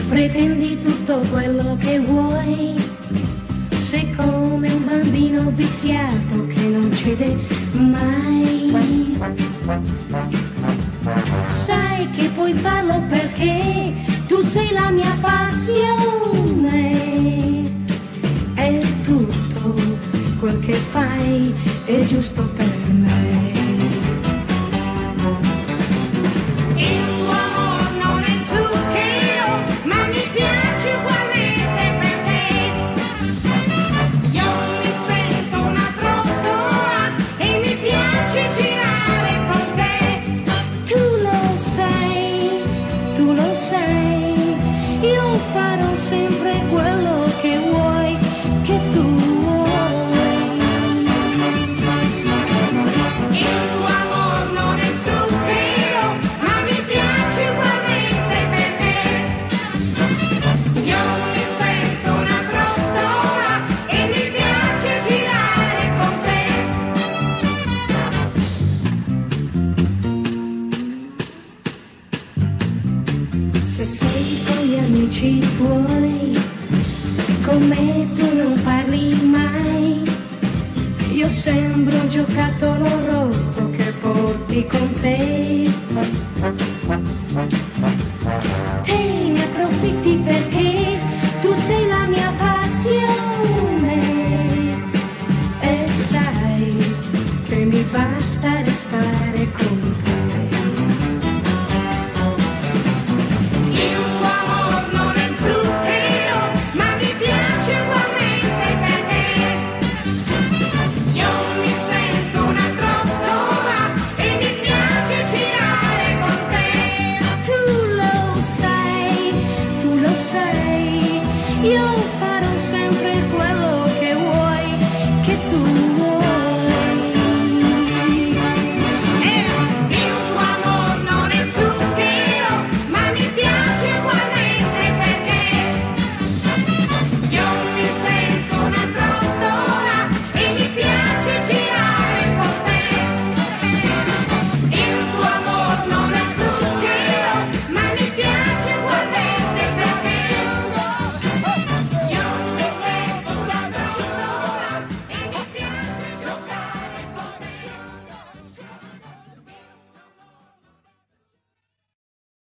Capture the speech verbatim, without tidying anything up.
pretendi tutto quello che vuoi, sei come un bambino viziato che non cede mai. Sai che puoi farlo perché tu sei la mia passione, e tutto quel che fai è giusto per me. Il tuo amor non è zucchero, ma mi piace ugualmente perché io mi sento una trottola e mi piace girare con te. Tu lo sai, tu lo sai, io farò sempre quello che vuoi, che tu vuoi. Il tuo amor non è zucchero, ma mi piace ugualmente perché io mi sento una trottola e mi piace girare con te. Se sei con gli amici tuoi, con me tu non parli mai, io sembro un giocattolo rotto che porti con te. Te ne approfitti